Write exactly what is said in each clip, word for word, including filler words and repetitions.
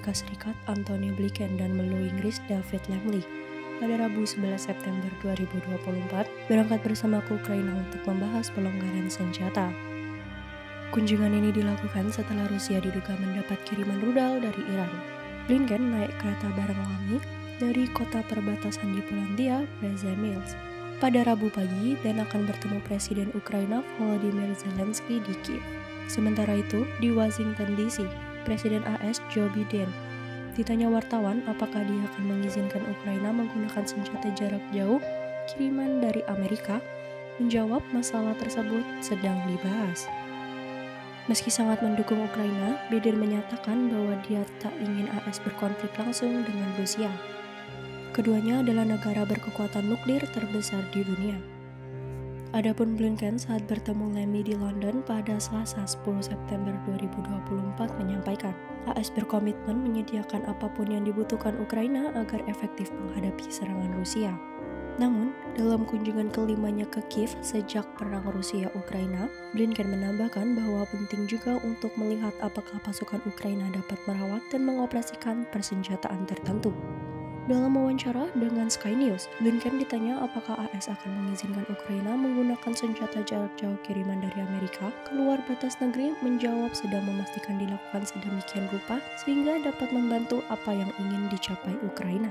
Amerika Serikat Antony Blinken dan Menlu Inggris David Lammy pada Rabu sebelas September dua ribu dua puluh empat berangkat bersama ke Ukraina untuk membahas pelonggaran senjata. Kunjungan ini dilakukan setelah Rusia diduga mendapat kiriman rudal dari Iran. Blinken naik kereta bareng Lammy dari kota perbatasan di Polandia, Przemyśl, pada Rabu pagi dan akan bertemu Presiden Ukraina Volodymyr Zelensky di Kiev. Sementara itu, di Washington D C, Presiden A S Joe Biden ditanya wartawan apakah dia akan mengizinkan Ukraina menggunakan senjata jarak jauh kiriman dari Amerika, menjawab masalah tersebut sedang dibahas. Meski sangat mendukung Ukraina, Biden menyatakan bahwa dia tak ingin A S berkonflik langsung dengan Rusia. Keduanya adalah negara berkekuatan nuklir terbesar di dunia. Adapun Blinken saat bertemu Lammy di London pada Selasa sepuluh September dua ribu dua puluh empat menyampaikan, A S berkomitmen menyediakan apapun yang dibutuhkan Ukraina agar efektif menghadapi serangan Rusia. Namun, dalam kunjungan kelimanya ke Kiev sejak perang Rusia-Ukraina, Blinken menambahkan bahwa penting juga untuk melihat apakah pasukan Ukraina dapat merawat dan mengoperasikan persenjataan tertentu. Dalam wawancara dengan Sky News, Blinken ditanya apakah A S akan mengizinkan Ukraina menggunakan senjata jarak jauh kiriman dari Amerika keluar batas negeri, menjawab sedang memastikan dilakukan sedemikian rupa sehingga dapat membantu apa yang ingin dicapai Ukraina.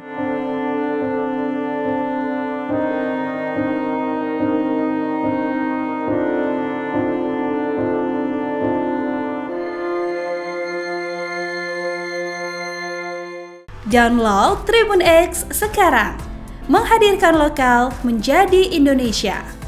Download Tribun X sekarang, menghadirkan lokal menjadi Indonesia.